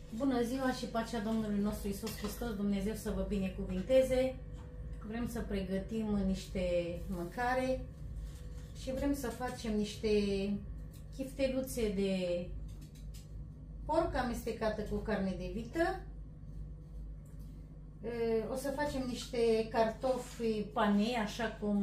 Bună ziua și pacea Domnului nostru Iisus Hristos, Dumnezeu să vă binecuvinteze. Vrem să pregătim niște mâncare și vrem să facem niște chifteluțe de porc amestecată cu carne de vită. O să facem niște cartofi pane, așa cum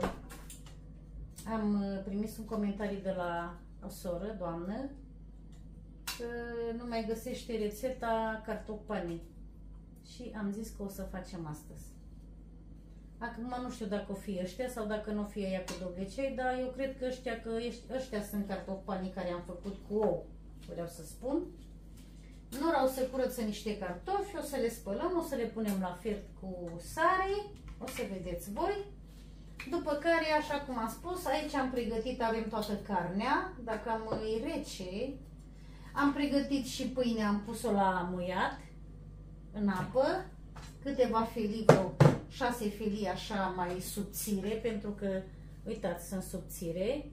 am primit un comentariu de la o soră, doamnă, că nu mai găsește rețeta cartofi pane. Și am zis că o să facem astăzi. Acum nu știu dacă o fi ăștia sau dacă nu o fi ea cu dovlecei, dar eu cred că ăștia sunt cartofi pane care am făcut cu ou, vreau să spun. Nora o să curăță niște cartofi, o să le spălăm, o să le punem la fiert cu sare, o să vedeți voi. După care, așa cum am spus, aici am pregătit, avem toată carnea, dacă am rece, am pregătit și pâine, am pus-o la muiat în apă, câteva felii, vreo 6 felii așa mai subțire, pentru că, uitați, sunt subțire.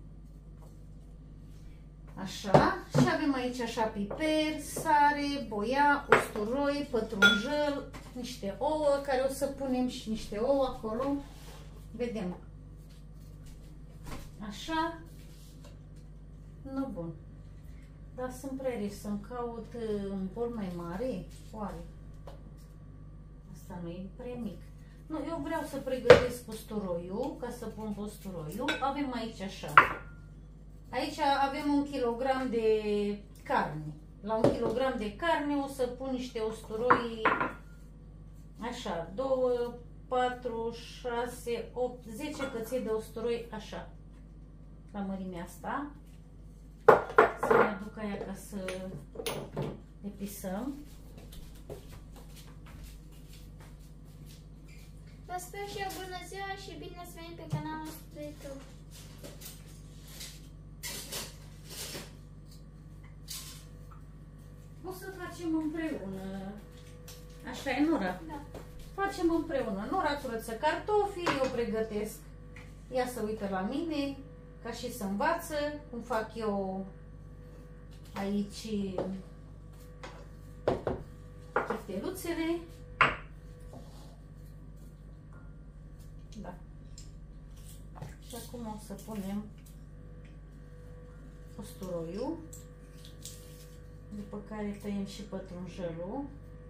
Așa, și avem aici așa piper, sare, boia, usturoi, pătrunjel, niște ouă care o să punem și niște ouă acolo. Vedem. Așa. Nu, bun. Dar sunt prea reci, să-mi caut un bol mai mare. Oare? Asta nu e prea mic. Nu, eu vreau să pregătesc usturoiul, ca să pun usturoiul. Avem aici așa. Aici avem 1 kg de carne. La 1 kg de carne o să pun niște usturoi, așa, 2, 4, 6, 8, 10 căței de usturoi, așa, la mărimea asta. Să ne aduc aia ca să le pisăm. Vă sper și eu bună ziua și bine ați venit pe canalul nostru de YouTube. O să facem împreună. Așa e, Nora? Da. Facem împreună. Nora curăță cartofii, eu pregătesc. Ea să uită la mine, ca și să învață cum fac eu aici chifteluțele. Da. Și acum o să punem usturoiul. După care tăiem și pătrunjelul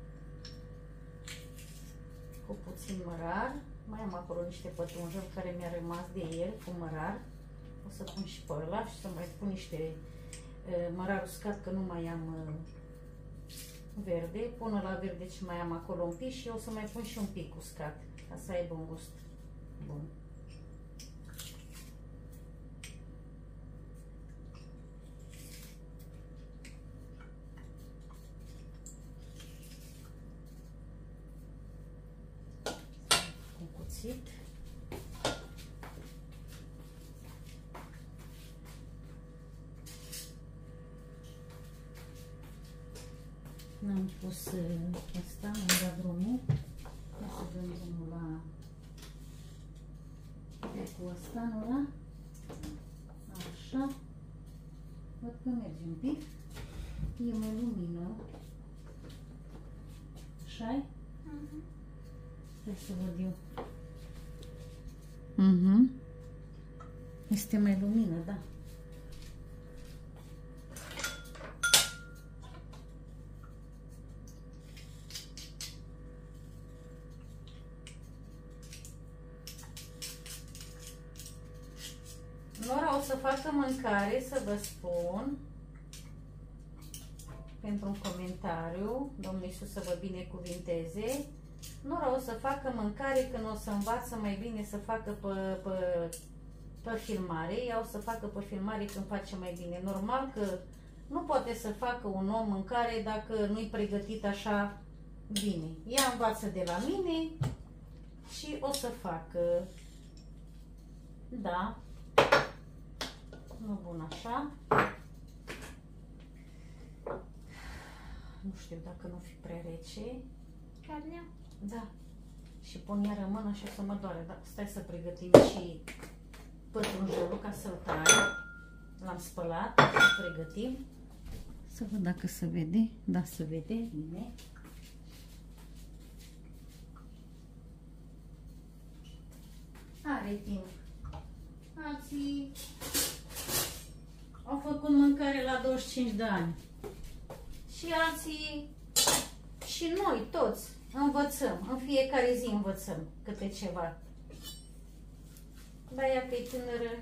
cu puțin mărar. Mai am acolo niște pătrunjel care mi-a rămas de el cu mărar. O să pun și pe ăla și să mai pun niște mărar uscat, că nu mai am verde. Până la verde ce mai am acolo un pic și o să mai pun și un pic uscat, ca să aibă un gust bun. N-am pus asta, am dat drumul. O să dăm drumul la cu asta, Nora. Așa. Văd că merge un pic. E mai lumină. Așa-i? Stai să văd eu. Este mai lumină, da. Nora o să facă mâncare, să vă spun, pentru un comentariu. Domnul Iisus să vă binecuvinteze. Nora o să facă mâncare când o să învață mai bine să facă pe filmare. Ea o să facă pe filmare când face mai bine. Normal că nu poate să facă un om mâncare dacă nu-i pregătit așa bine. Ea învață de la mine și o să facă. Da. Nu, bun, așa. Nu știu dacă nu fi prea rece. Carnea? Da. Și pun iară mână și o să mă doare. Da, stai să pregătim și pătrunjelul ca să-l tai. L-am spălat, să pregătim. Să Să văd dacă se vede. Da, se vede. Bine. Are timp. Alții au făcut mâncare la 25 de ani. Și alții, și noi toți, învățăm. În fiecare zi învățăm câte ceva. Dar ea pe tânără,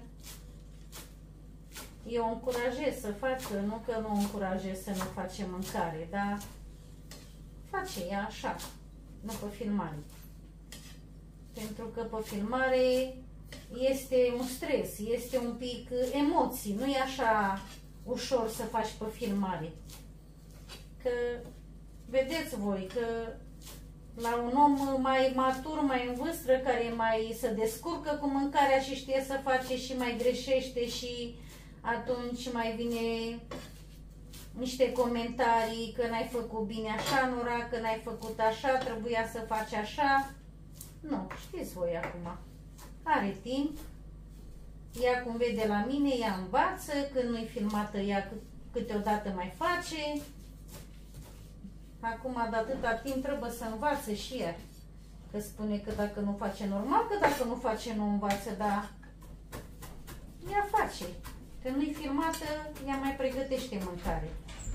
eu o încurajez să facă, nu că nu o încurajez să nu face mâncare, dar face ea așa, nu pe filmare. Pentru că pe filmare este un stres, este un pic emoții, nu e așa ușor să faci pe filmare. Că vedeți voi că la un om mai matur, mai în vârstă, care mai se descurcă cu mâncarea și știe să face și mai greșește și atunci mai vine niște comentarii că n-ai făcut bine așa, Nora, că n-ai făcut așa, trebuia să faci așa. Nu, știți voi acum. Are timp. Ea cum vede la mine, ea învață, când nu-i filmată, ea câteodată mai face. Acum, de atâta timp, trebuie să învațe și ea. Că spune că dacă nu face normal, că dacă nu face, nu învață, dar ea face. Când nu-i filmată, ea mai pregătește mâncare.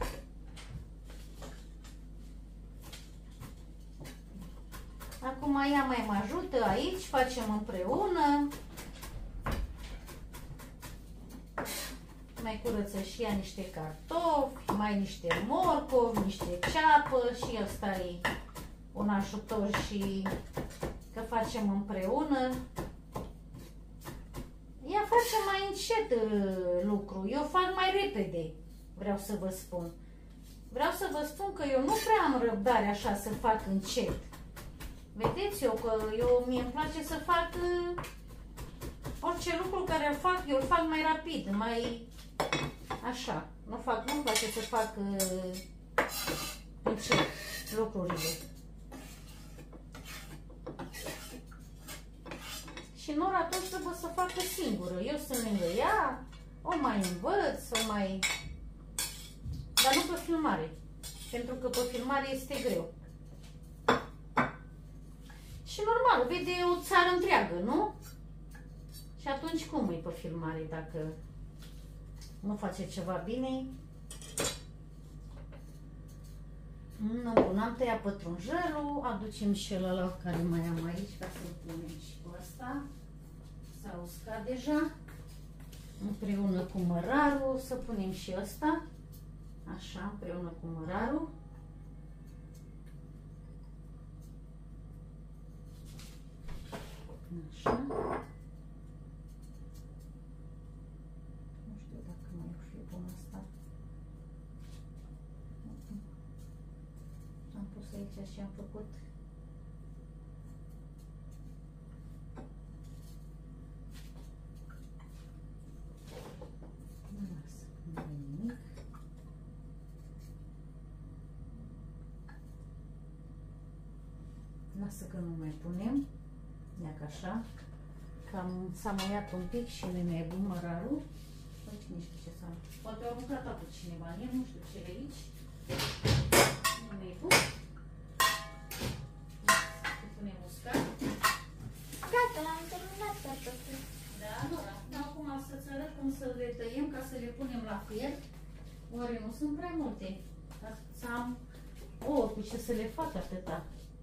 Acum ea mai mă ajută aici, facem împreună. Mai curăță și ea niște cartofi, mai niște morcovi, niște ceapă și ăsta e un ajutor și că facem împreună. Ea face mai încet lucru, eu fac mai repede, vreau să vă spun. Vreau să vă spun că eu nu prea am răbdare așa să fac încet. Vedeți, mie îmi place să fac orice lucru care îl fac, eu îl fac mai rapid, mai așa. Nu-mi place să fac încet lucrurile. Și Nora tot trebuie să facă singură. Eu sunt lângă ea, o mai învăț, dar nu pe filmare. Pentru că pe filmare este greu. Și normal, vede o țară întreagă, nu? Și atunci cum e pe filmare dacă nu face ceva bine? Bun, am tăiat pătrunjelul, aducem și ăla care mai am aici ca să-l punem și cu ăsta. S-a uscat deja. Împreună cu mărarul, să punem și ăsta. Așa, împreună cu mărarul. Așa. Nu știu dacă mai o fi bun asta. Am pus aici și am făcut. Lasă, nu e nimic. Lasă că nu mai punem. Ia ca așa. Cam s-a muiat un pic și ne e bun mărarul. Aici nu știu ce s-a... Poate au aruncat apă cineva în el, nu știu ce e aici. Nu e bun. Să punem uscat. Gata, am terminat cartofii. Da, Nora. Acum să-ți arăt cum să le tăiem ca să le punem la fier. Oare nu sunt prea multe? Să am ouă cu ce să le fac atâta.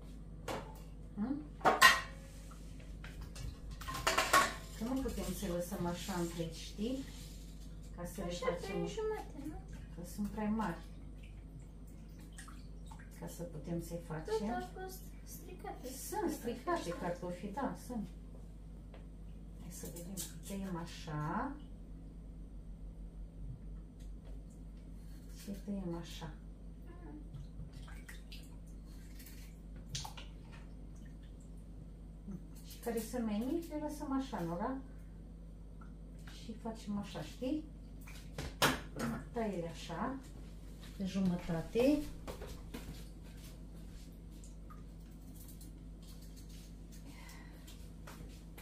Că nu putem să lăsăm așa întregi, știi? Ca să le facem... Jumate, nu? Că sunt prea mari. Ca să putem să-i facem. Tot au fost stricate. Sunt stricate cartofii, da, sunt. Hai să vedem. Tăiem așa. Și tăiem așa. Și care sunt mai mici, le lăsăm așa, Nora? Și facem așa, știi? Taie așa, de jumătate.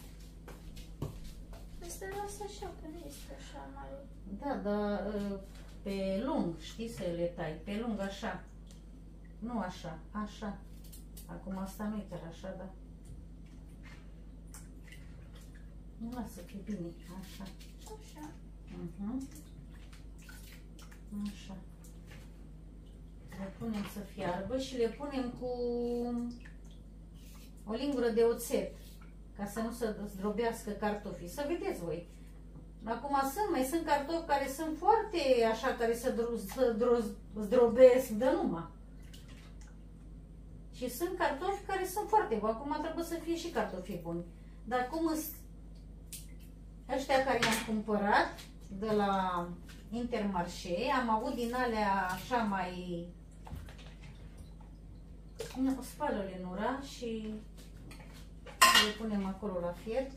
Asta lasă așa, că nu este așa mare. Da, dar pe lung, știi, să le tai, pe lung, așa. Nu așa, așa. Acum asta nu-i chiar așa, da. Nu lasă că e bine, așa. Așa. Așa. Le punem să fiarbă și le punem cu o lingură de oțet, ca să nu se zdrobească cartofii. Să vedeți voi. Acum mai sunt cartofi care sunt foarte așa, care se zdrobesc de numai. Și sunt cartofi care sunt foarte buni. Acum trebuie să fie și cartofii buni. Dar cum sunt ăștia care i-am cumpărat de la Intermarché, am avut din alea așa mai... Spală-le în ura și le punem acolo la fiert.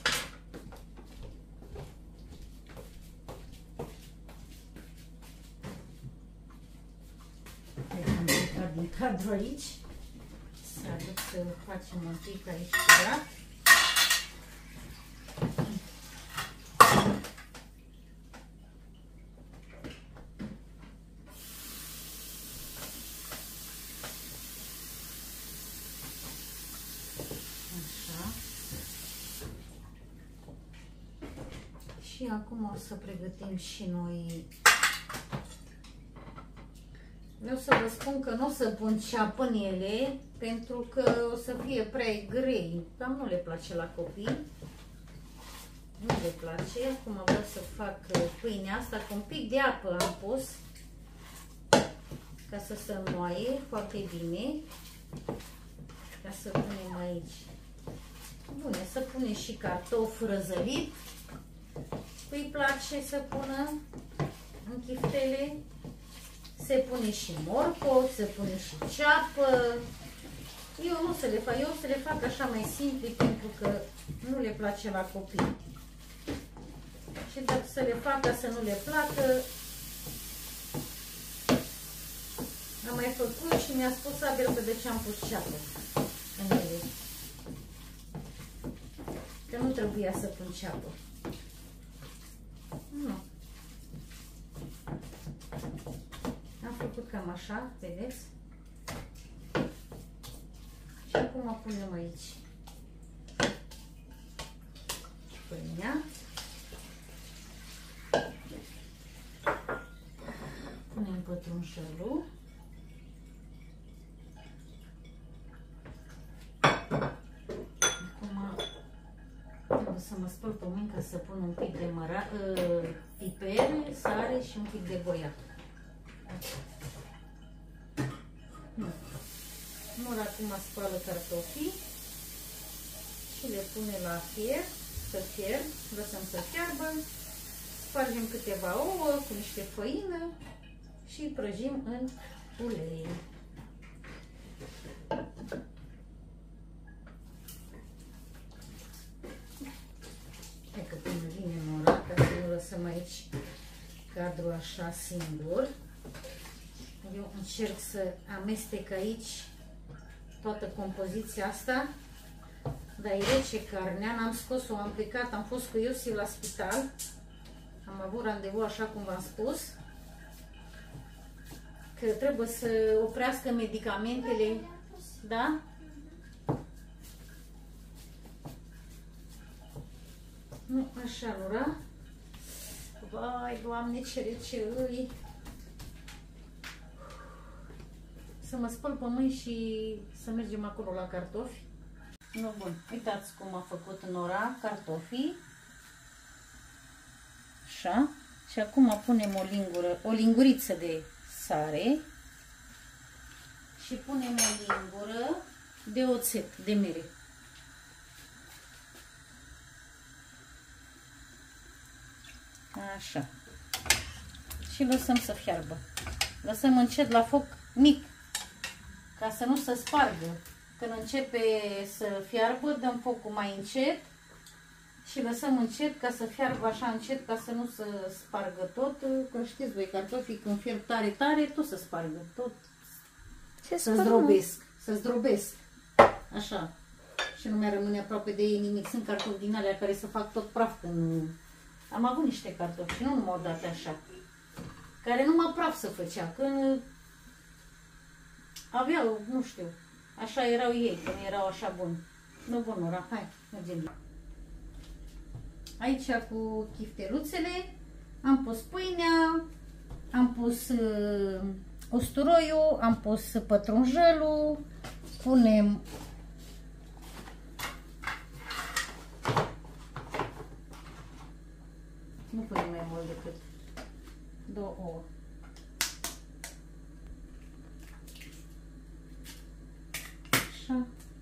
Am plecat din cadru aici. Să aduc să facem un pic aici curat. Și acum o să pregătim și noi. Vreau să vă spun că nu o să pun ceapă în ele, pentru că o să fie prea grei. Cam nu le place la copii. Nu le place. Acum vreau să fac pâinea asta cu un pic de apă am pus, ca să se înmoaie foarte bine. Ca să punem aici. Bune, să punem și cartof răzălit. Îi place să pună în chiftele. Se pune și morcov, se pune și ceapă. Eu nu o să le fac, eu o să le fac așa mai simpli, pentru că nu le place la copii. Și dacă să le fac ca să nu le placă, am mai făcut și mi-a spus Abel că de ce am pus ceapă în ele. Că nu trebuia să pun ceapă. Nu. Am făcut cam așa, vedeți? Și acum punem aici pâinea. Punem pătrunjelul. Acum trebuie să mă spăl pe mâini ca să pun un pic de piper, sare și un pic de boiat. Mor acum spală cartofii și le pune la fier, să fierb, lăsăm să fiarbă, spargem câteva ouă cu niște făină și prăjim în ulei. Hai că până vine Nora, ca să nu lăsăm aici cadrul așa singur. Eu încerc să amestec aici toată compoziția asta, dar e rece carnea, n-am scos-o, am plecat, am fost cu Iosif la spital, am avut randevu așa cum v-am spus, că trebuie să oprească medicamentele, da? Nu, așa, Nora. Vai, Doamne, ce rece îi! Să mă spăl pe mâini și să mergem acolo la cartofi. Nu, bun. Uitați cum a făcut Nora cartofii. Așa. Și acum punem o linguriță de sare și punem o lingură de oțet, de mere. Așa. Și lăsăm să fiarbă. Lăsăm încet la foc mic, ca să nu se spargă. Când începe să fiarbă, dăm focul mai încet și lăsăm încet ca să fiarbă așa încet, ca să nu se spargă tot. Că știți voi, cartofii când fierb tare, tare, tot se spargă. Tot se zdrobesc. Se zdrobesc. Așa. Și nu mai rămâne aproape de ei nimic. Sunt cartofi din alea care se fac tot praf când... Am avut niște cartofi și nu numai odată așa. care numai praf se făcea, când aveau, nu știu, așa erau ei, când erau așa buni. Nu bun, Nora, hai, mergem. Aici cu chifteluțele am pus pâinea, am pus usturoiul, am pus pătrunjelul, punem nu punem mai mult decât 2 ouă. Așa.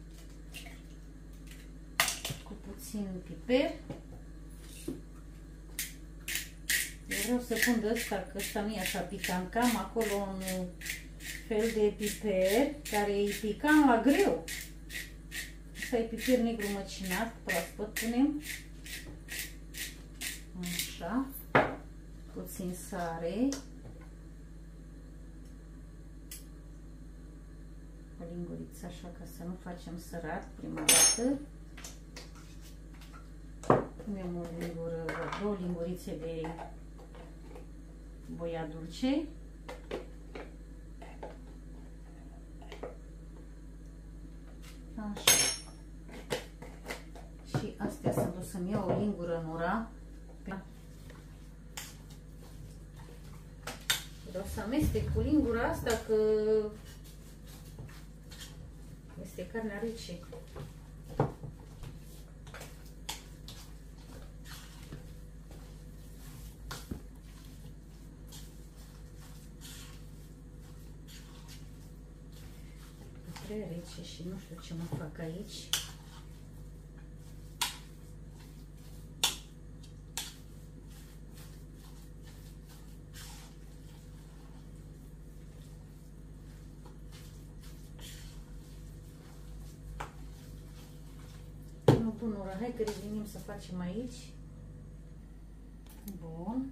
Cu puțin piper. Eu vreau să pun de ăsta, că ăsta nu e așa picant. Cam acolo un fel de piper care e picant la greu. Asta e piper negru măcinat, proaspăt punem. Așa. Puțin sare. O linguriță așa ca să nu facem sărat prima dată. Punem o lingură, 2 lingurițe de boia dulce. Așa. Și astea să duc să-mi iau o lingură în ura. Vreau să amestec cu lingura asta că este carnea rece. Prea rece și nu știu ce mă fac aici. Bun, ora, hai că revenim să facem aici. Bun.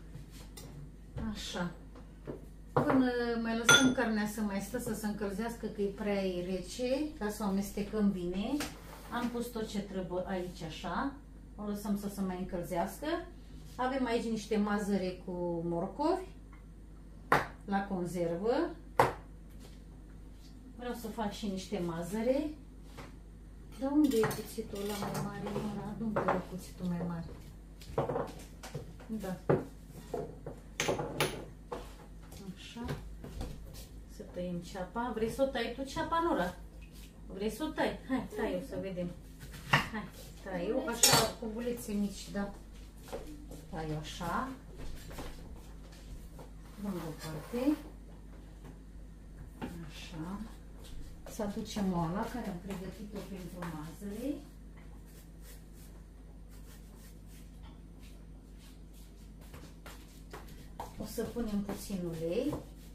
Așa. Până mai lăsăm carnea să mai stă, să se încălzească, că e prea rece, ca să o amestecăm bine. Am pus tot ce trebuie aici, așa. O lăsăm să se mai încălzească. Avem aici niște mazăre cu morcovi la conservă. Vreau să fac și niște mazăre. Dar unde e cuțitul ăla mai mare? Nu vreau cuțitul mai mare. Da. Așa. Să tăiem ceapa. Vrei să o tai tu ceapa, Nora? Vrei să o tai? Hai, tai-o să vedem. Hai, tai-o așa cu bulețe mici, da. Tai-o așa. Dăm deoparte. Așa. Să aducem oala care am pregătit-o pentru mazăre. O să punem puțin ulei.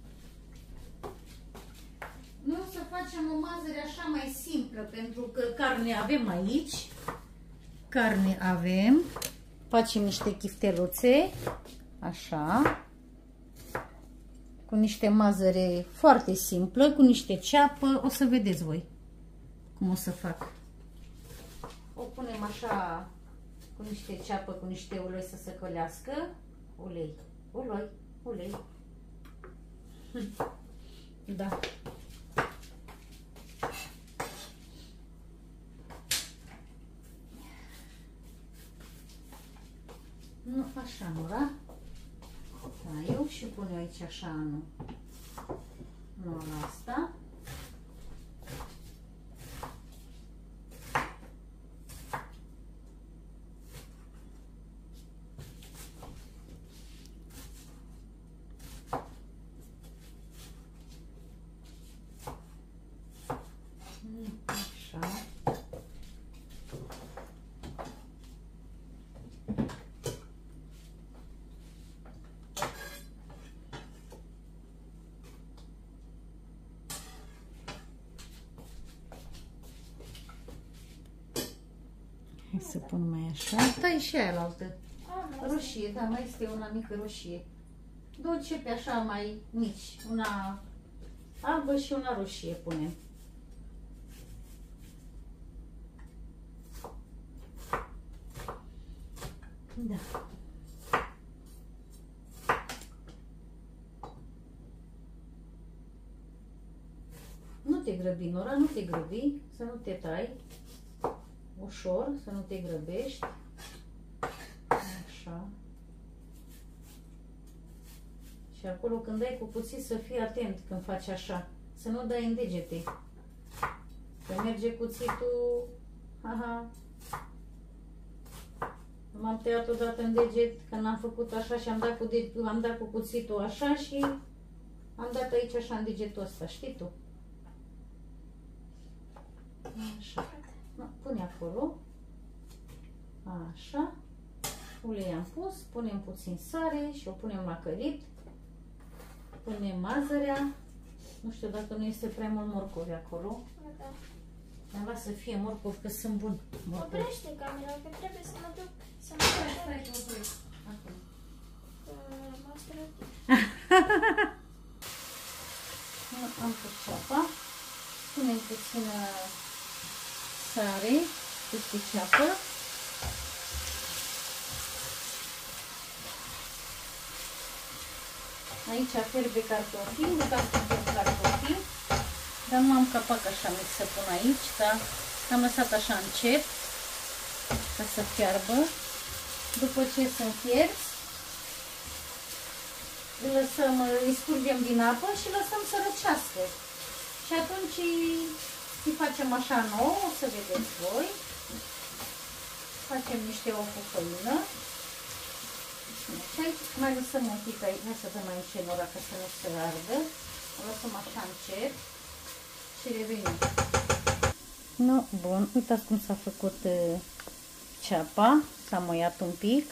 Noi o să facem o mazăre așa mai simplă, pentru că carne avem aici. Carne avem. Facem niște chifteluțe. Așa. Cu niște mazăre foarte simplă, cu niște ceapă. O să vedeți voi cum o să fac. O punem așa cu niște ceapă, cu niște ulei să se călească. Ulei, ulei, ulei. Da. Nu, așa, nu, da? Da, eu și pun eu aici așa, nu la asta. Așa. Hai să pun mai așa. Tai și aia la altă. Roșie, da, mai este una mică roșie. Două cepe așa mai mici. Una albă și una roșie punem. Da. te grăbi, Nora, nu te grăbi, să nu te tai. Ușor, să nu te grăbești. Așa. Și acolo când dai cu cuțit să fii atent când faci așa. Să nu dai în degete. Că merge cuțitul. Aha. M-am tăiat odată în deget când am făcut așa și am dat cu cuțitul așa și am dat aici așa în degetul ăsta, știi tu? Așa. Pune acolo. Așa. Ulei am pus, punem puțin sare și o punem la călit. Punem mazărea. Nu știu dacă nu este prea mult morcovi acolo. Da. Dar lasă să fie morcovi, că sunt buni. Oprește camera, că trebuie să mă duc să mă duc. Acum. Am pus ceapa. Punem puțină sare peste ceapă. Aici fierbe cartofii, nu ca să pun cartofii, dar nu am capac așa mic să pun aici, dar am lăsat așa încet ca să fiarbă. După ce sunt fierți, îi scurgem din apă și lăsăm să răcească. Și atunci îi facem așa nou, o să vedeți voi. Facem niște ou cu făină. Și aici mai lăsăm un pic aici, hai să dăm aici Nora ca să nu se ardă. O lăsăm așa încet și revenim. No, bun, uitați cum s-a făcut ceapa, s-a muiat un pic.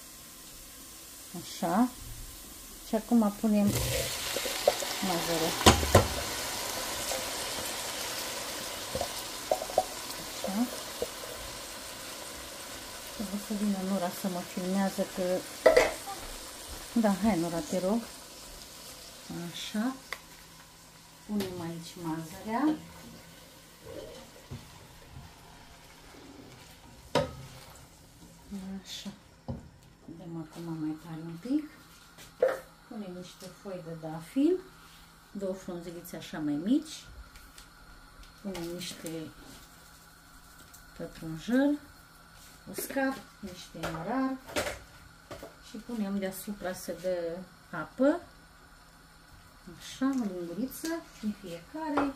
Așa. Și acum punem mazărea. Așa. Trebuie să vină Nora să mă filmează că... Da, hai Nora, te rog. Așa. Punem aici mazărea. Așa. Dăm acum mai tare un pic. Punem niște foi de dafin. 2 frunzelițe așa mai mici. Punem niște pătrunjel uscat, niște mărar și punem deasupra să dă apă. Așa, o linguriță din fiecare.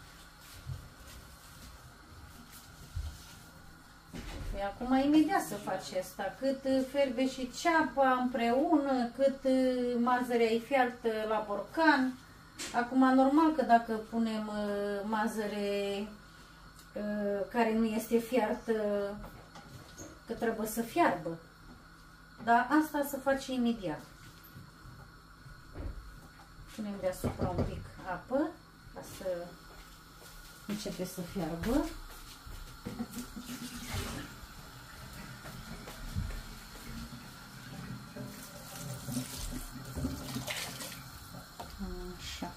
Păi acum imediat să faci asta, cât fierbe și ceapa împreună, cât mazărea e fiartă la borcan. Acum normal că dacă punem mazăre care nu este fiartă, că trebuie să fiarbă. Dar asta se face imediat. Punem deasupra un pic apă ca să începe să fiarbă. Așa.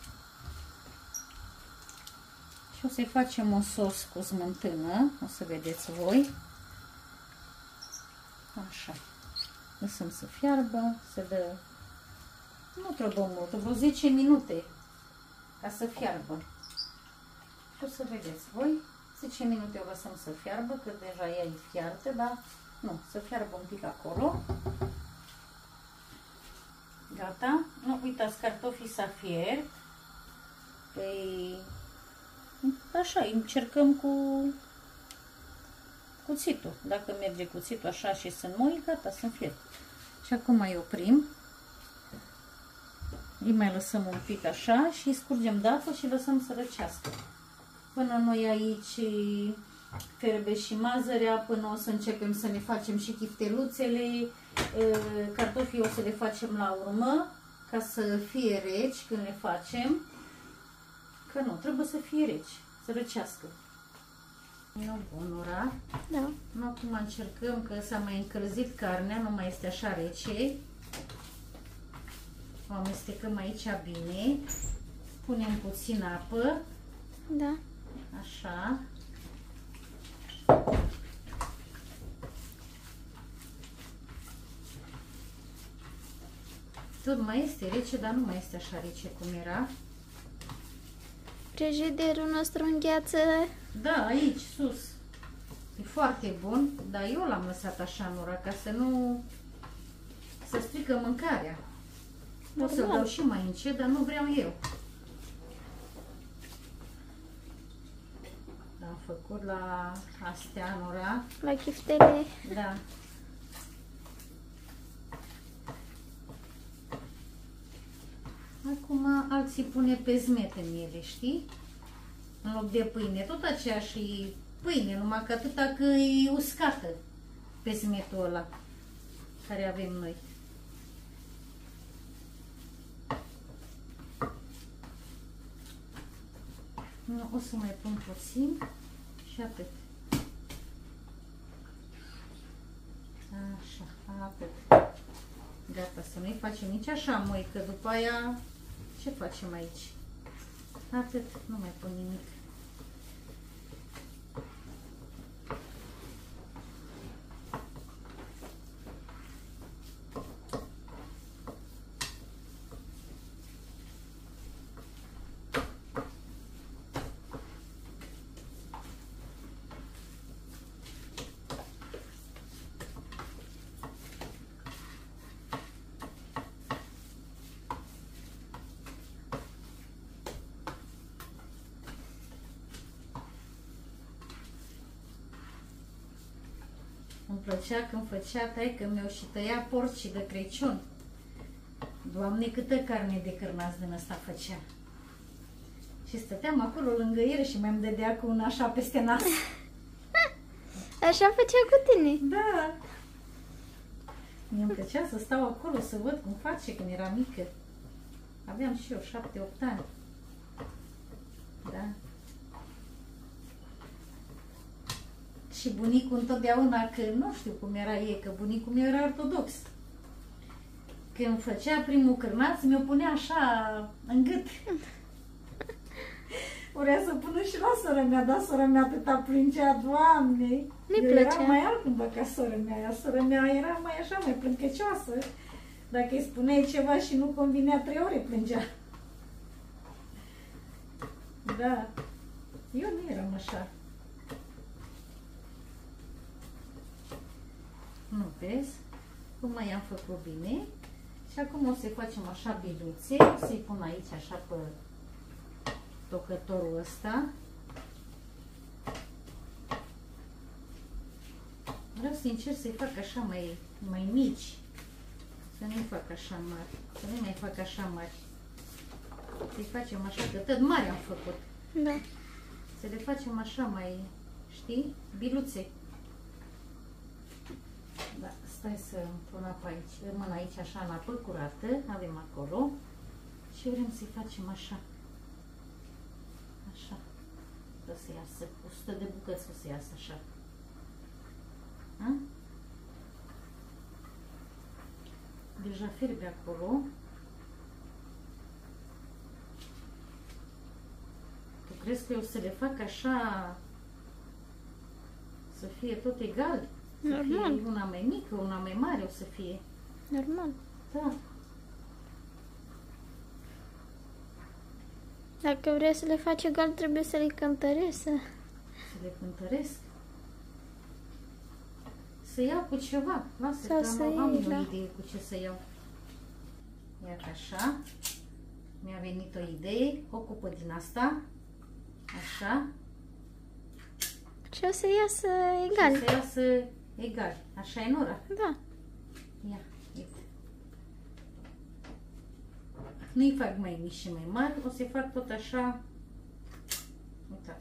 Și o să-i facem un sos cu smântână, o să vedeți voi. Așa. Lăsăm să fiarbă, să dă... Nu trebuie mult, vreo 10 minute ca să fiarbă. Și o să vedeți voi. 10 minute o lăsăm să fiarbă, că deja ea e fiartă, dar nu, să fiarbă un pic acolo. Gata. Nu uitați, cartofii s-a fiert. Păi, așa, încercăm cu cuțitul. Dacă merge cuțitul așa și sunt moi, gata, sunt fiert. Și acum mai oprim. Îi mai lăsăm un pic așa și scurgem de apă și lăsăm să răcească. Până noi aici fierbe și mazărea, până o să începem să ne facem și chifteluțele. Cartofii o să le facem la urmă, ca să fie reci când le facem. Că nu, trebuie să fie reci, să răcească. Nu, bunura. Da. Nu, acum încercăm, că s-a mai încălzit carnea, nu mai este așa rece. O amestecăm aici bine. Punem puțin apă. Da. Așa. Tot mai este rece, dar nu mai este așa rece cum era. Frigiderul nostru îngheață. Da, aici, sus. E foarte bun, dar eu l-am lăsat așa, Nora, ca să nu să strică mâncarea. Pot să dau și mai încet, dar nu vreau eu. Am făcut la astea, Nora. La chiftele. Da. Acum alții pune pezmet în ele, știi? În loc de pâine. Tot aceeași pâine, numai că atâta că e uscată pezmetul ăla care avem noi. Nu, o să mai pun puțin și atât. Așa, atât. Gata, să nu-i facem nici așa moi, că după aia ce facem aici? Atât, nu mai pun nimic. Îmi plăcea când făcea taică meu și tăia porci de Crăciun. Doamne, câtă carne de cârnați din ăsta făcea. Și stăteam acolo lângă el și mi-am dădea cu una așa peste nas. Așa făcea cu tine? Da. Mi-mi plăcea să stau acolo să văd cum face când era mică. Aveam și eu 7-8 ani. Da. Și bunicul întotdeauna, că nu știu cum era ei, că bunicul meu era ortodox. Când făcea primul cârnaț, mi-o punea așa în gât. Vrea să pună și la sora mea, dar sora mea atâta plângea, Doamne. Eu eram mai altcumva ca sora mea. Sora mea era mai așa, mai plâncăcioasă. Dacă îi spuneai ceva și nu convinea, 3 ore plângea. Da. Eu nu eram așa. Nu vezi? Cum mai am făcut bine. Și acum o să-i facem așa biluțe. O să-i pun aici așa pe tocătorul ăsta. Vreau să încerc să-i fac așa mai mici. Să nu-i fac așa mari. Să nu mai fac așa mari. Să-i facem așa, că tot mari am făcut. Da. Să le facem așa mai, știi, biluțe. Da, stai să pun apă aici, mâna aici așa în apă curată, avem acolo. Și vrem să-i facem așa. Așa. O să iasă, 100 de bucăți o să iasă așa. A? Deja fierbe acolo. Tu crezi că eu să le fac așa, să fie tot egal? Normal. Să fie una mai mică, una mai mare o să fie. Normal. Da. Dacă vrei să le faci egal, trebuie să le cântărești. Să le cântăresc. Să iau cu ceva. Lasă că am o idee cu ce să iau. Iată așa. Mi-a venit o idee. O cupă din asta. Așa. Și o să iasă egal. Și o să iasă egal. Așa e, Nora? Da. Ia, uite. Nu-i fac mai mici și mai mari. O să-i fac tot așa. Uitați.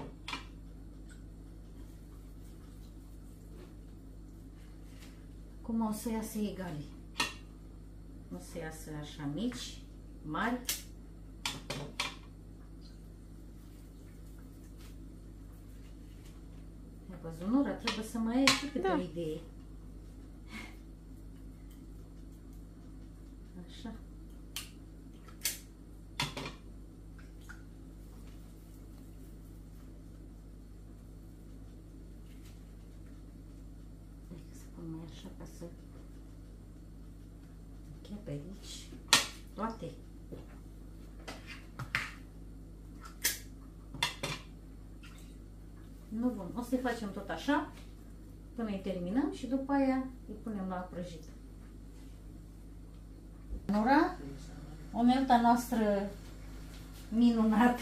Cum o să iasă egale. O să iasă așa mici, mari. Ai văzut, Nora? Trebuie să mai ai și câte o idee. Așa. Să pun mai așa ca să încheie pe aici toate. Nu bun. O să-i facem tot așa până îi terminăm și după aia îi punem la prăjit. Nora, unelta noastră minunată.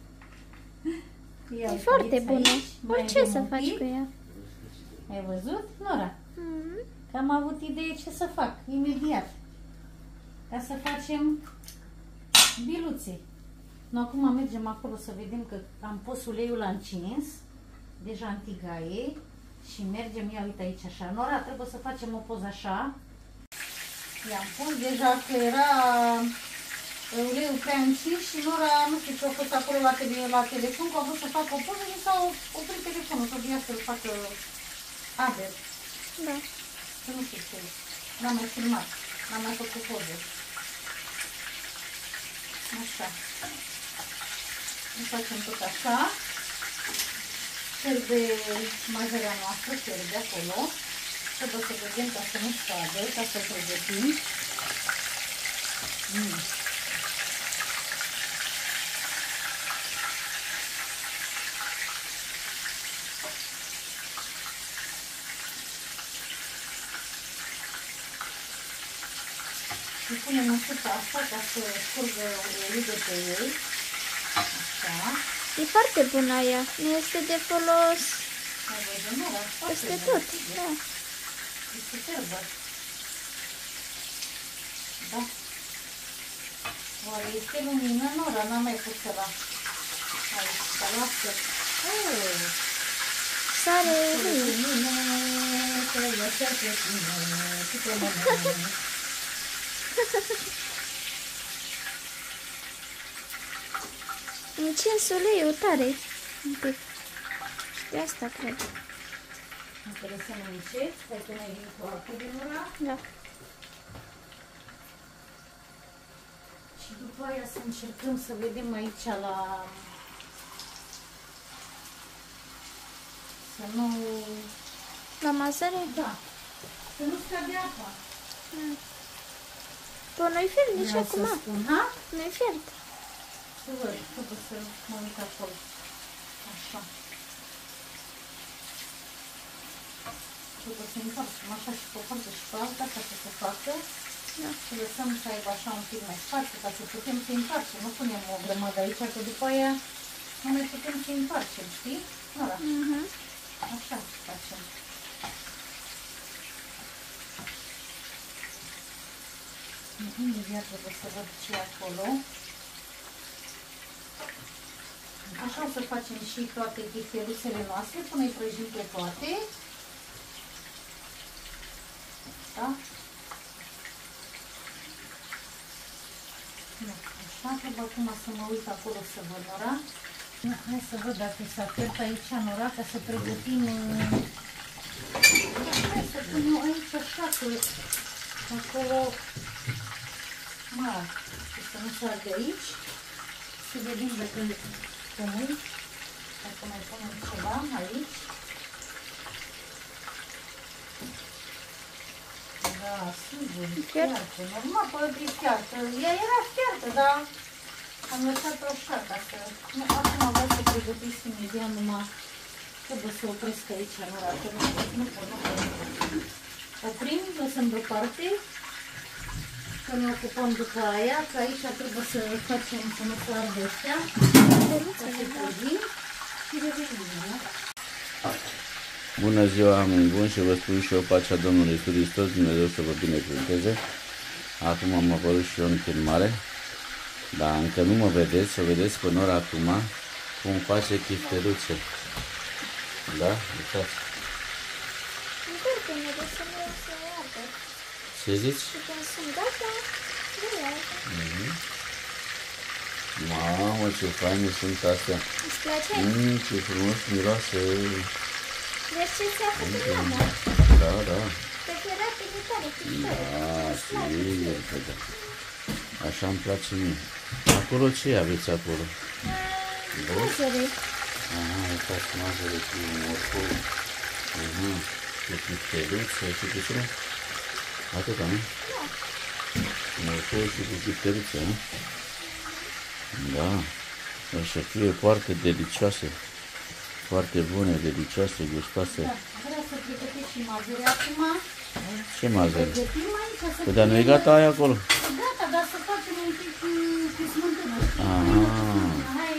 E foarte bună. Orice să faci cu ea. Ai văzut, Nora? Că am avut idee ce să fac imediat. Ca să facem biluțe. Noi acum mergem acolo să vedem că am pus uleiul la încins, deja în tigaie, și mergem, ia uite aici așa. Nora, trebuie să facem o poză așa. I-am pus deja că era uleiul prea încins și Nora, nu știu ce a fost acolo la telefon, că a vrut să facă o poză și s-a oprit telefonul, să vrea să-l facă Ader. Da. Că nu știu ce. N-am mai filmat, n-am mai făcut poză. Așa. Îl facem tot așa. Fierbe mazărea noastră, fierbe acolo. Trebuie să vedem ca să nu scadă, ca să pregătim. Și punem în supa asta ca să scurgă uleiul de pe ei. Așa. E foarte bună ea. Nu este de folos Ai văzut, nu? peste tot. Da. E superbă. Da. Oare este lumină? Nora, n-am mai pus la aici, să lasă. Sare încins uleiul tare. Un pic. Și de asta cred. Interesăm încet. Hai că mai vin cu apă din Nora. Da. Și după aia să încercăm să vedem aici la... Să nu... La mazăre? Da. Să nu scade apa. Păi nu-i fiert nici Vreau acum. să spun, ha? Nu-i fiert. Să văd, trebuie să mă uit acolo. Așa. Trebuie să întoarcem așa și pe o parte și pe alta ca să se facă. Da. Și lăsăm să aibă așa un pic mai spațiu ca să putem să întoarcem. Nu punem o grămadă aici, că după aia nu mai putem să întoarcem, știi? Nora. Așa facem. Imediat trebuie să văd ce e acolo. Așa o să facem și toate chifteluțele noastre până îi prăjim pe toate. Da? Așa, trebuie acum să mă uit acolo să văd, Nora. Hai să văd dacă s-a fiert aici, Nora, ca să pregătim... Hai să pun eu aici așa, că acolo... mare. Să nu se arde aici. Să vedem dacă pământ. Dacă mai punem ceva aici. Da, sigur, fiartă. Normal, poate e fiartă. Ea era fiartă, dar am lăsat-o așa, ca să... Nu, acum vreau să pregătiți imediat numai... Trebuie să opresc aici, Nora, că nu pot. Oprim, lăsăm deoparte. Să ne ocupăm după aia, că aici trebuie să facem să nu se ardă ăștia. Să se prăjim și revenim, da? Bună ziua, oameni buni, și vă spun și eu pacea Domnului Hristos, Dumnezeu să vă binecuvânteze. Acum am apărut și eu în filmare, dar încă nu mă vedeți, să vedeți pe Nora acum cum face chifteluțe. Da? Uitați. Încercă-ne de să nu se ardă. Ce zici? Și când sunt gata, le iau. Mamă, ce faine sunt astea. Îți place? Ce frumos miroase. Vezi ce ți-a făcut mama? Da, da. Preferate de tare, Da, sigur că da. Așa îmi place mie. Acolo ce aveți acolo? Mazăre. Aha, uitați, mazăre cu morcov. Aha, cu chifteluțe și cu ce? Atâta, nu? Da. Morcov și cu chifteluțe, nu? Da. O să fie foarte delicioase. Foarte bune, delicioase, gustoase. Da, vreau să pregătesc și mazăre acum. Ce mazăre? Pregătim aici să Păi, dar nu e gata aia acolo? Gata, dar să facem un pic cu smântână. Aha. Hai,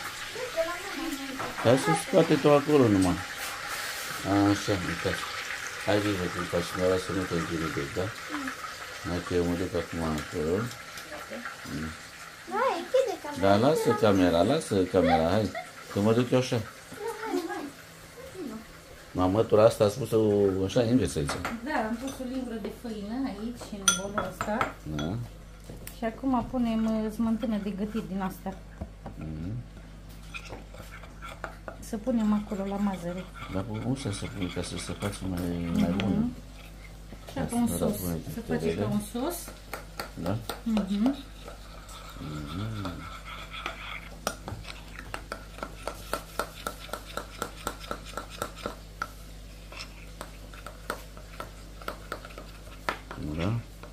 Hai să scoate tu acolo numai. Așa, uitați. Hai grijă cum faci, Nora, să nu te intimidezi, da? Hai că eu mă duc acum acolo. Hai, închide camera. Da, lasă camera, hai. Că mă duc eu așa. Mătura asta a spus-o așa invers aici. da, am pus o lingură de făină aici, în bolul ăsta. Da? Și acum punem smântână de gătit din asta. Să punem acolo la mazăre. Dar cum să se pune ca să se facă mai bun? Așa ca un sos. Să face ca un sos. Da? Da?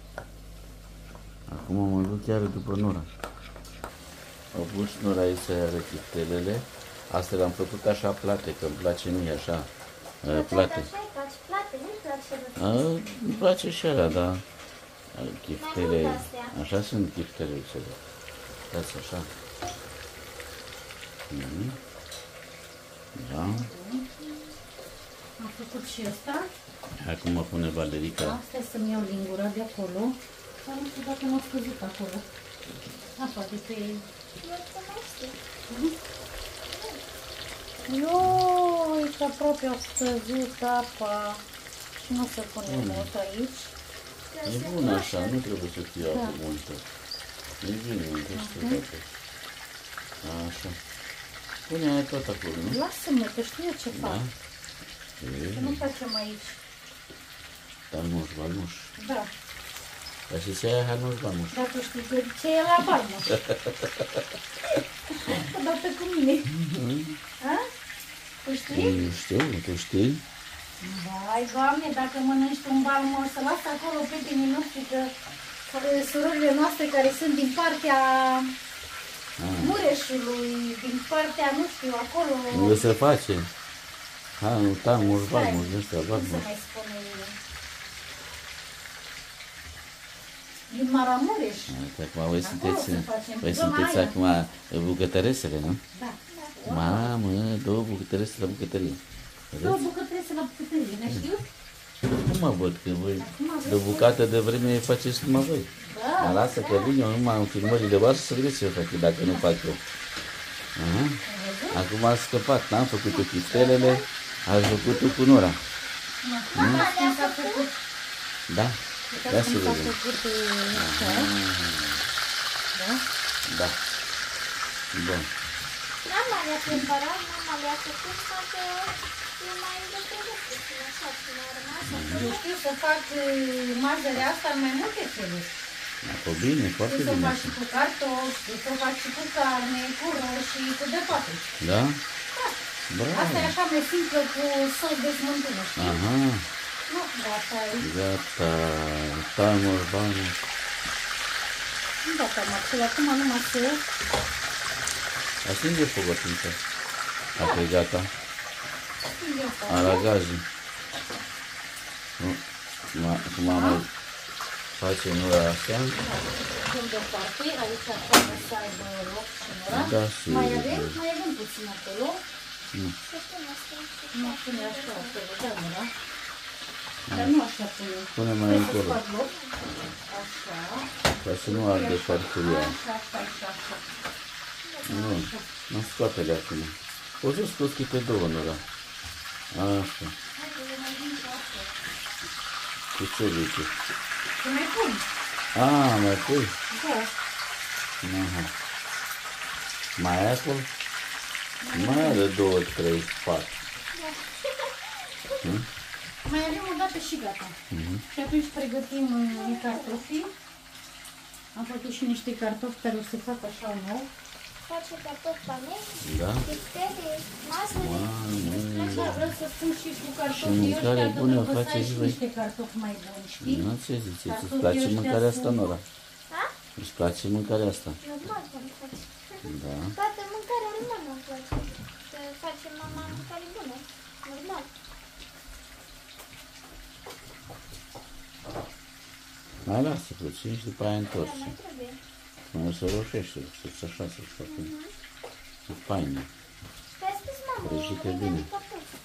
Acum mă duc chiar după Nora. Au pus Nora aici iară chiftelele. Astea le-am făcut așa plate, că îmi place mie așa plate. Așa îi faci plate, nu-i place rău. Îmi place și alea, da. Chiftele, Mai mult astea. așa sunt chiftele cele. Dați așa. Da. Am făcut și ăsta. Acum pune Valerica. Asta e să-mi iau lingura de acolo. Dar nu știu dacă m-a scăzut acolo. Apa de pe... Eu să mai știu. Ioi, că aproape a scăzut apa. Și nu se pune mult aici. E bun așa, nu trebuie să fie apă multă. E bine, găsește toate. Așa. Pune aia tot acolo, nu? Lasă-mă, că știu eu ce fac. Să nu E, facem aici. balmuș. Da. Dar și ce aia balmuș? Dacă știi ce e la balmuș. Odată cu mine. A? Tu știi? Tu știi? Vai, Doamne, dacă mănânci un balmuș, să lasă acolo prietenii noștri, că surorile noastre care sunt din partea Mureșului, din partea, nu știu, acolo... Unde se face? Balmuș, ăsta, Cum să balmuș. mai spune din Maramureș. Acum voi sunteți, să facem. voi Zona sunteți aia. acum bucătăresele, nu? Da. Mamă, două bucătărese la bucătărie. Două bucătărețe la bucătărie, ne știu? Nu mă văd că voi de o bucată de vreme faceți numai voi. Da. Mă lasă că vin eu numai în filmările voastre să vedeți ce fac eu, dacă nu fac eu. Aha. Acum a scăpat, n-am făcut eu chiftelele, ați făcut-o cu Nora. Mama le-a făcut. Da? Ia Uitați să cum s-a vedem. făcut așa. Da? Da. Bun. Mama le-a cumpărat, mama le-a făcut, poate e mai îndepărtat. Așa, cum a rămas Eu știu să fac mazărea asta în mai multe feluri. Acum bine, foarte Știu să bine. fac și cu cartofi, știu să fac și cu carne, cu roșii, cu de toate. Da? Asta Bravo. e așa mai simplă cu sos de smântână, știi? Aha, Nu, gata, gata. Balmuș, balmuș. gata, Marcel, acum numai să... Astinge focul atunci. Dacă e gata. Gata. Aragajii. Cum am mai face Nora așa. Dăm deoparte, aici poate să aibă loc și Nora. Da, și... Mai avem puțin acolo. să pun asta. Nu pune așa acolo, da, Nora. Dar nu așa pune. Pune mai Trebuie să încolo. fac loc. Așa. Ca să nu arde farfuria. Așa, așa. Nu, nu scoate-le acum. Poți să scoți câte două, Nora. Așa. Cu ce uite? Să mai pun. Mai pui? Da. Aha. Mai ai acolo? Mai are 2, 3, 4. Mai avem o dată și gata. Și atunci pregătim cartofii. Am făcut și niște cartofi care o să fac așa nou. Face cartofi panei, Da? chiftele, mazăre. Da, vreau să spun și cu Și cartofii mâncare ăștia, bună că vă faceți și voi. niște cartofi mai buni, știi? Nu ce ziceți? Îți Cartofii place ăștia mâncarea asta, sunt- Nora? Ha? Îți place mâncarea asta? Normal că îmi place. Da. Toată mâncarea lui mama îmi place. Că face mama mâncare bună. Normal. Mai lasă puțin și după aia întorci. Da, mai trebuie. Mai se roșește, să-ți așa, să-ți facă. E faină. Te-ai spus, mamă, Prăjite legă bine. de cartofi.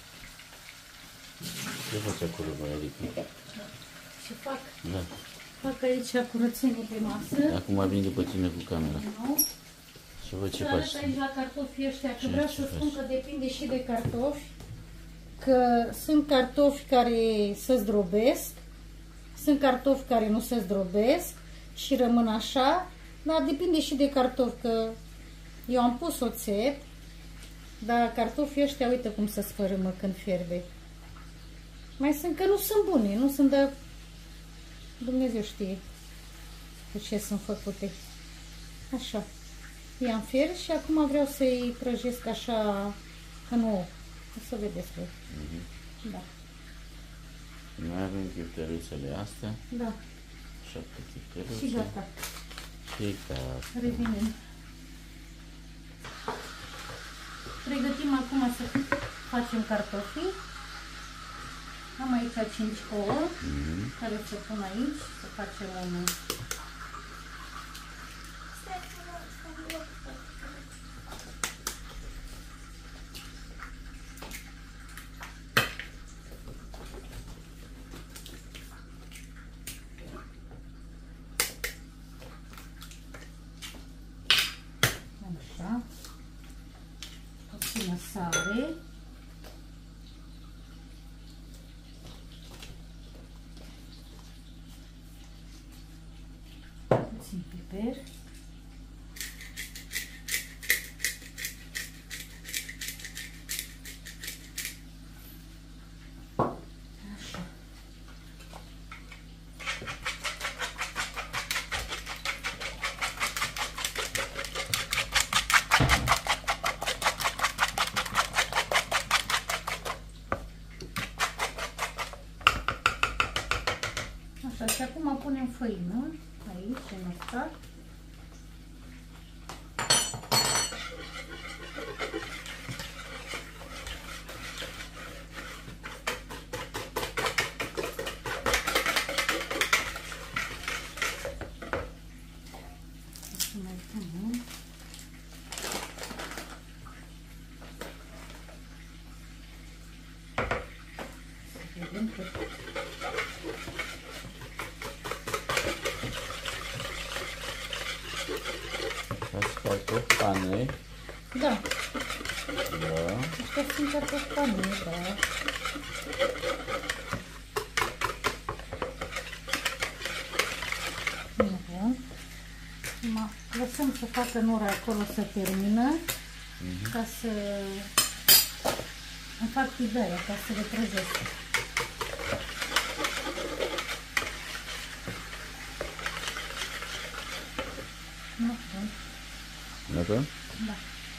Ce faci acolo, băi, Erica? Ce fac? Da. Fac aici curățenie pe masă. Acum vin după tine cu camera. Nu? Și văd ce Să faci. arăt aici la cartofii ăștia, că Ce- vreau ce să spun faci? că depinde și de cartofi. Că sunt cartofi care se zdrobesc, sunt cartofi care nu se zdrobesc și rămân așa, dar depinde și de cartofi, că eu am pus oțet, dar cartofii ăștia, uite cum se sfărâmă când fierbe. Mai sunt că nu sunt bune, nu sunt de... Dumnezeu știe cu ce sunt făcute. Așa. I-am fiert și acum vreau să-i prăjesc așa în ou. O să vedeți voi. Da. Mai avem chifteluțele astea. Da. 7 chifteluțe. Și gata. Și gata. Revenim. Pregătim acum să facem cartofii. Am aici 5 ouă care se pun aici. Să facem un... Stai să mă loc. Așa. Puțină sare. Puțin piper. Așa. Așa, și acum punem făină aici, în ăsta. Să mai punem. Să vedem că... Faci cartofi pane. Da, Da. ăștia sunt cartofi pane, da. Bun. Acum lăsăm să facă nora acolo să termină, ca să îmi fac pidarea, ca să le prăjesc. Nu, bun. Gata? Da.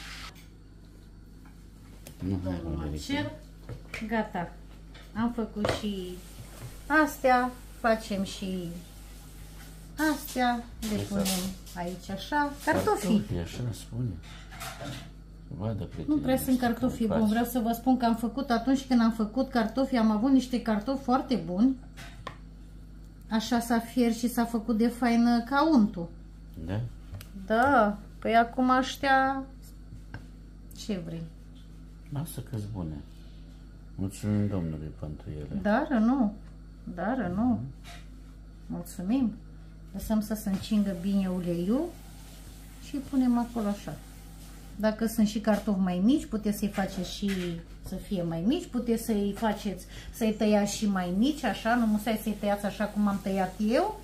Nu, hai, Domnul Erica. Marcel, gata. Am făcut și astea, facem și astea, le punem aici așa. Cartofii. Așa spune. Vadă, Nu prea sunt cartofii buni. Vreau să vă spun că am făcut atunci când am făcut cartofi, am avut niște cartofi foarte buni. Așa s-a fiert și s-a făcut de faină ca untul. Da? Da, păi acum ăștia ce vrei? Lasă că-s bune. Mulțumim Domnului pentru ele. Dar nu. Mulțumim. Lăsăm să se încingă bine uleiul și punem acolo așa. Dacă sunt și cartofi mai mici, puteți să-i faceți și să fie mai mici, puteți să-i faceți, să-i tăiați și mai mici, așa, nu musai să-i tăiați așa cum am tăiat eu.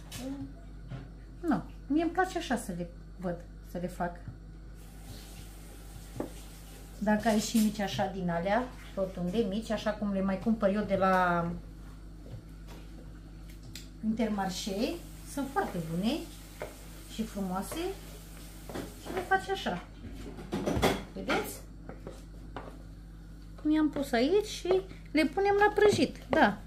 Nu, mie îmi place așa să le văd, să le fac. Dacă ai și mici așa din alea, rotunde, mici, așa cum le mai cumpăr eu de la Intermarché, sunt foarte bune și frumoase și le faci așa. Vedeți? Cum i-am pus aici și le punem la prăjit, da.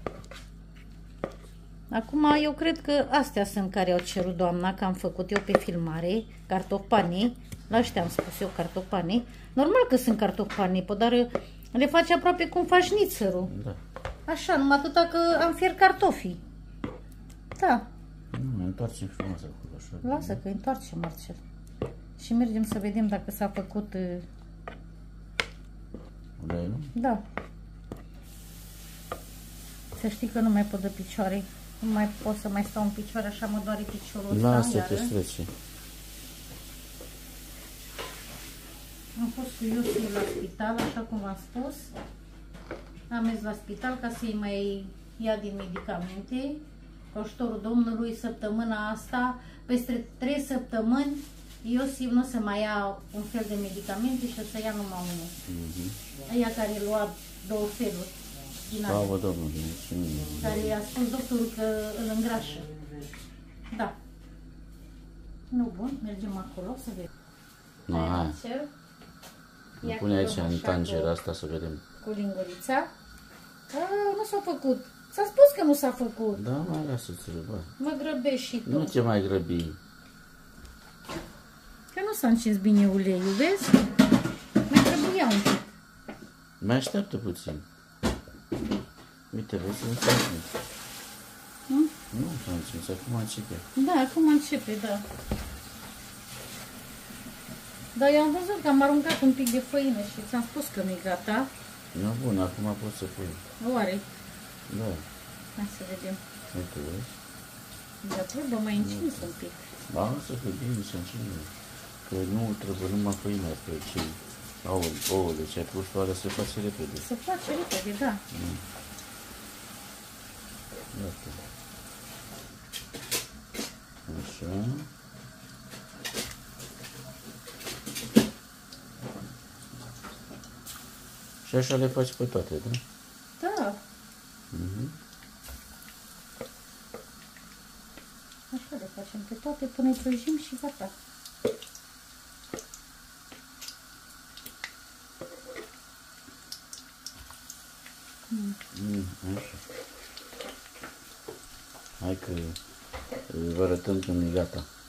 Acum eu cred că astea sunt care au cerut doamna, că am făcut eu pe filmare, cartofi pane. La ăștia am spus eu cartofani. Normal că sunt cartofani, dar le faci aproape cum faci nițărul. Da. Așa, numai atâta că am fiert cartofii. Da. Nu, ne întoarcem frumos acolo, așa. Lasă că întoarce, Marcel. Și mergem să vedem dacă s-a făcut... Uleiul? Da. Să știi că nu mai pot de picioare. Nu mai pot să mai stau în picioare, așa mă doare piciorul ăsta. Lasă-te strece. Am fost cu Iosif la spital, așa cum v-am spus. Am mers la spital ca să-i mai ia din medicamente. Cu ajutorul Domnului, săptămâna asta, peste 3 săptămâni, Iosif nu o să mai ia un fel de medicamente și o să ia numai unul. Aia care lua 2 feluri din alea. Slavă Domnului. Care i-a spus doctorul că îl îngrașă. Da. Nu, bun, mergem acolo să vedem. No, hai. Îmi pune aici în tangera asta să vedem. Cu lingurița. Nu s-a făcut. S-a spus că nu s-a făcut. Da, mai lasă-ți-l, bă. Mă grăbești și tu. Nu te mai grăbi. Că nu s-a încins bine uleiul, vezi? Mai trebuia un pic. Mai așteaptă puțin. Uite, vezi, nu s-a încins. Nu s-a încins, acum începe. Da, acum începe, da. Dar eu am văzut că am aruncat un pic de făină și ți-am spus că nu-i gata. Nu, bun, acum poți să pui. Oare? Da. Hai să vedem. Uite, vezi? Dar trebuie mai încins un pic. Da, să fie bine să încine. Că nu trebuie numai făina, că ce ouăle ce ai pus pe alea se face repede. Se face repede, da. Iată. Așa. Și așa le faci pe toate, da? Da. Așa le facem pe toate până îi prăjim și gata. Așa. Hai că vă arătăm când e gata.